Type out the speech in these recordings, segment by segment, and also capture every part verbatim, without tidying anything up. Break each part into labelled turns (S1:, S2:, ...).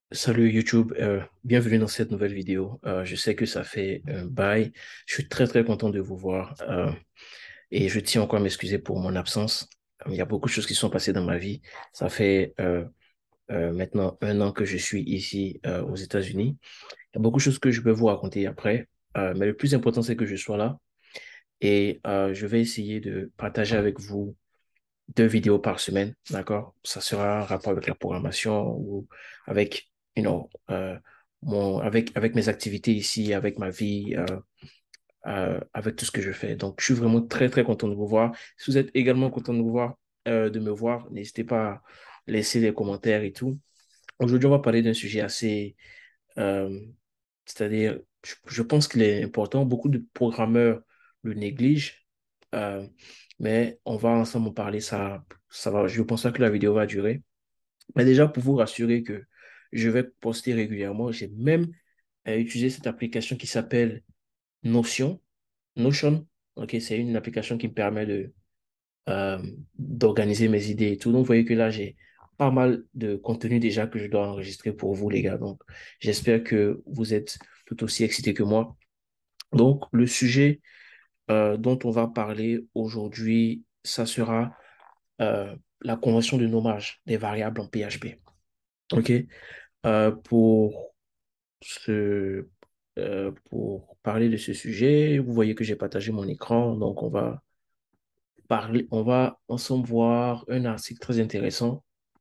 S1: Salut YouTube, euh, bienvenue dans cette nouvelle vidéo. Euh, je sais que ça fait un bail. Je suis très très content de vous voir euh, et je tiens encore à m'excuser pour mon absence. Euh, Il y a beaucoup de choses qui sont passées dans ma vie. Ça fait euh, euh, maintenant un an que je suis ici euh, aux États-Unis. Il y a beaucoup de choses que je peux vous raconter après, Euh, mais le plus important c'est que je sois là et euh, je vais essayer de partager avec vous deux vidéos par semaine, d'accord? Ça sera en rapport avec la programmation ou avec, you know, euh, mon, avec, avec mes activités ici, avec ma vie, euh, euh, avec tout ce que je fais. Donc, je suis vraiment très, très content de vous voir. Si vous êtes également content de vous voir, euh, de me voir, n'hésitez pas à laisser des commentaires et tout. Aujourd'hui, on va parler d'un sujet assez, euh, c'est-à-dire, je, je pense qu'il est important. Beaucoup de programmeurs le négligent, euh, mais on va ensemble en parler. Ça, ça va, je pense pas que la vidéo va durer. Mais déjà, pour vous rassurer que je vais poster régulièrement, j'ai même euh, utilisé cette application qui s'appelle Notion. Notion, ok, c'est une application qui me permet de euh, d'organiser mes idées et tout. Donc, vous voyez que là, j'ai pas mal de contenu déjà que je dois enregistrer pour vous, les gars. Donc, j'espère que vous êtes tout aussi excités que moi. Donc, le sujet euh, dont on va parler aujourd'hui, ça sera euh, la convention de nommage des variables en P H P. OK? Euh, pour ce, euh, pour parler de ce sujet, vous voyez que j'ai partagé mon écran, donc on va parler, on va ensemble voir un article très intéressant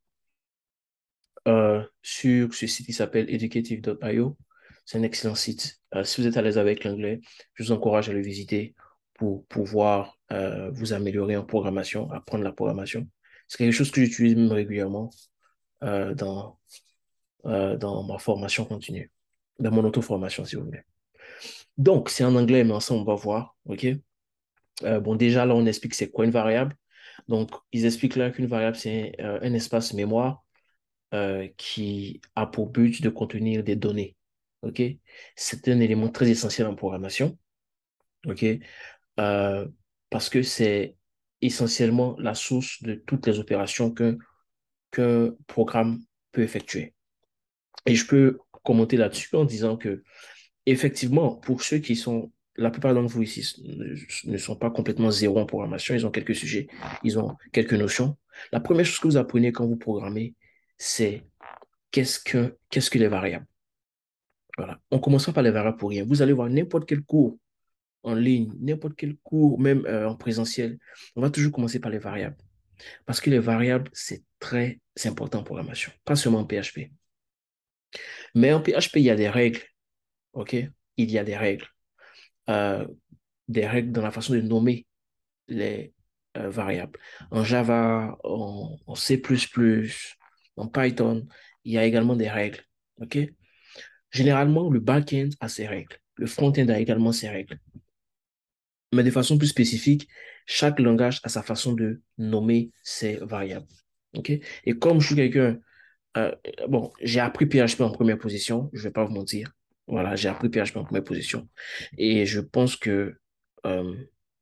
S1: euh, sur ce site qui s'appelle educative point i o. C'est un excellent site. Euh, si vous êtes à l'aise avec l'anglais, je vous encourage à le visiter pour pouvoir euh, vous améliorer en programmation, apprendre la programmation. C'est quelque chose que j'utilise même régulièrement euh, dans, euh, dans ma formation continue, dans mon auto-formation, si vous voulez. Donc, c'est en anglais, mais ensemble, on va voir. OK? Euh, bon, déjà, là, on explique c'est quoi une variable. Donc, ils expliquent là qu'une variable, c'est euh, un espace mémoire euh, qui a pour but de contenir des données. OK? C'est un élément très essentiel en programmation. OK? Euh, Parce que c'est essentiellement la source de toutes les opérations qu'un qu'un programme peut effectuer. Et je peux commenter là-dessus en disant que, effectivement, pour ceux qui sont, la plupart d'entre vous ici ne, ne sont pas complètement zéro en programmation, ils ont quelques sujets, ils ont quelques notions. La première chose que vous apprenez quand vous programmez, c'est qu'est-ce que, qu'est-ce que les variables. Voilà. On commence par les variables pour rien. Vous allez voir n'importe quel cours en ligne, n'importe quel cours, même euh, en présentiel, on va toujours commencer par les variables. Parce que les variables, c'est très important en programmation, pas seulement en P H P. Mais en P H P, il y a des règles, OK? Il y a des règles. Euh, des règles dans la façon de nommer les euh, variables. En Java, en, en C++, en Python, il y a également des règles. OK? Généralement, le back-end a ses règles. Le front-end a également ses règles. Mais de façon plus spécifique, chaque langage a sa façon de nommer ses variables. OK? Et comme je suis quelqu'un, euh, bon, j'ai appris P H P en première position, je ne vais pas vous mentir. Voilà, j'ai appris P H P en première position. Et je pense que euh,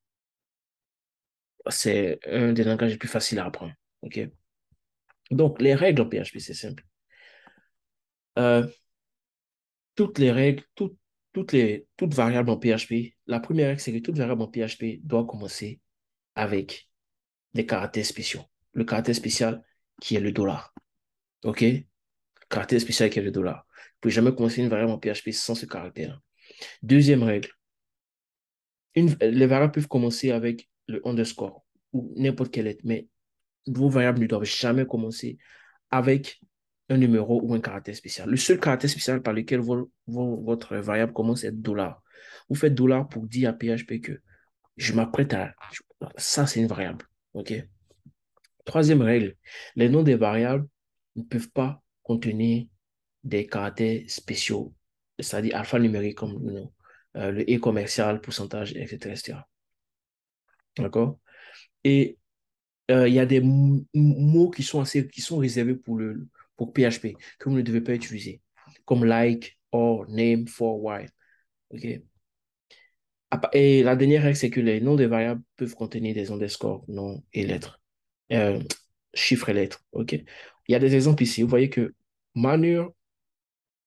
S1: c'est un des langages les plus faciles à apprendre. OK? Donc, les règles en P H P, c'est simple. Euh, toutes les règles, toutes, toutes les, toutes variables en P H P, la première règle, c'est que toute variable en P H P doit commencer avec des caractères spéciaux. Le caractère spécial qui est le dollar. OK? Caractère spécial qui est le dollar. Vous ne pouvez jamais commencer une variable en P H P sans ce caractère. Deuxième règle, une, les variables peuvent commencer avec le underscore ou n'importe quelle lettre, mais vos variables ne doivent jamais commencer avec un numéro ou un caractère spécial. Le seul caractère spécial par lequel vo- vo- votre variable commence, c'est dollar. Vous faites dollar pour dire à P H P que je m'apprête à... Ça, c'est une variable. OK? Troisième règle, les noms des variables ne peuvent pas contenir des caractères spéciaux, c'est-à-dire alphanumériques comme le nom, euh, le et commercial, pourcentage, et cetera et cetera. D'accord? Et euh, il y a des m- mots qui sont assez, qui sont réservés pour le, pour P H P, que vous ne devez pas utiliser, comme like, or, name, for, while. OK? À pa- Et la dernière règle, c'est que les noms des variables peuvent contenir des underscores, noms et lettres, euh, chiffres et lettres. OK? Il y a des exemples ici. Vous voyez que manure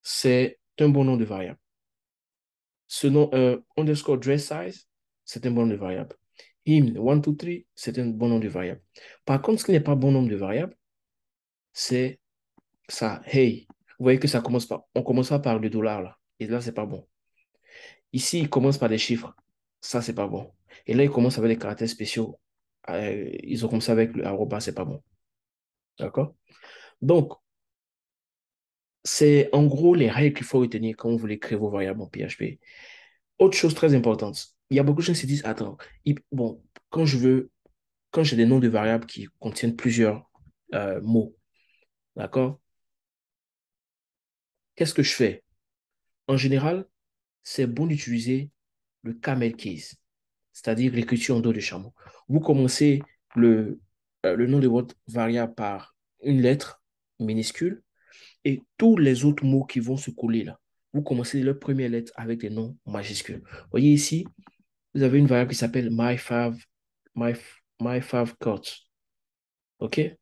S1: c'est un bon nom de variable. Ce nom, euh, underscore dress size, c'est un bon nom de variable. Him, one, two, three, c'est un bon nom de variable. Par contre, ce qui n'est pas bon nombre de variables, c'est ça. Hey, vous voyez que ça commence par, on commence pas par le dollar là. Et là, c'est pas bon. Ici, il commence par des chiffres. Ça, c'est pas bon. Et là, il commence avec des caractères spéciaux. Euh, ils ont commencé avec le arroba, c'est pas bon. D'accord? Donc, c'est en gros les règles qu'il faut retenir quand vous voulez créer vos variables en P H P. Autre chose très importante, il y a beaucoup de gens qui se disent, attends, il- bon, quand je veux, quand j'ai des noms de variables qui contiennent plusieurs euh, mots, d'accord? Qu'est-ce que je fais? En général, c'est bon d'utiliser le camel case, c'est-à-dire l'écriture en dos de chameau. Vous commencez le, euh, le nom de votre variable par une lettre minuscule et tous les autres mots qui vont se coller là. Vous commencez leur première lettre avec des noms majuscules. Vous voyez ici, vous avez une variable qui s'appelle myfav, my, myfavcut. OK? Vous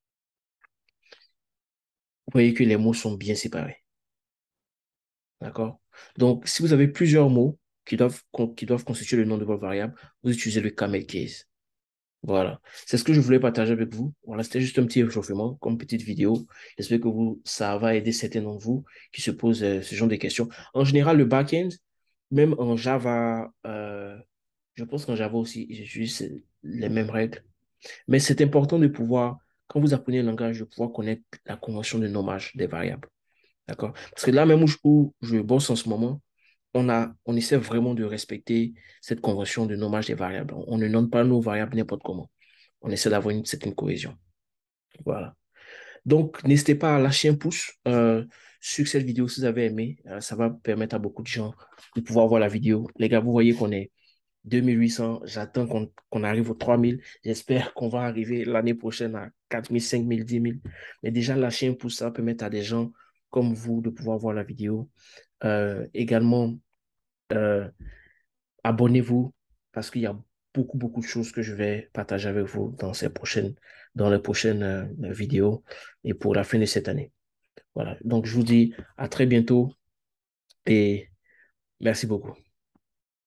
S1: voyez que les mots sont bien séparés. D'accord? Donc, si vous avez plusieurs mots qui doivent, qui doivent constituer le nom de votre variable, vous utilisez le camel case. Voilà. C'est ce que je voulais partager avec vous. Voilà, c'était juste un petit réchauffement, comme petite vidéo. J'espère que vous, ça va aider certains d'entre vous qui se posent euh, ce genre de questions. En général, le back-end, même en Java, euh, je pense qu'en Java aussi, j'utilise les mêmes règles. Mais c'est important de pouvoir, quand vous apprenez un langage, de pouvoir connaître la convention de nommage des variables. D'accord? Parce que là même où je, où je bosse en ce moment, on a, on essaie vraiment de respecter cette convention de nommage des variables. On, on ne nomme pas nos variables n'importe comment. On essaie d'avoir une certaine cohésion. Voilà. Donc, n'hésitez pas à lâcher un pouce euh, sur cette vidéo si vous avez aimé. Euh, ça va permettre à beaucoup de gens de pouvoir voir la vidéo. Les gars, vous voyez qu'on est deux mille huit cents. J'attends qu'on qu'on arrive aux trois mille. J'espère qu'on va arriver l'année prochaine à quatre mille, cinq mille, dix mille. Mais déjà, lâcher un pouce, ça va permettre à des gens comme vous de pouvoir voir la vidéo. Euh, également, euh, abonnez-vous parce qu'il y a beaucoup, beaucoup de choses que je vais partager avec vous dans ces prochaines, dans les prochaines euh, vidéos et pour la fin de cette année. Voilà. Donc, je vous dis à très bientôt et merci beaucoup.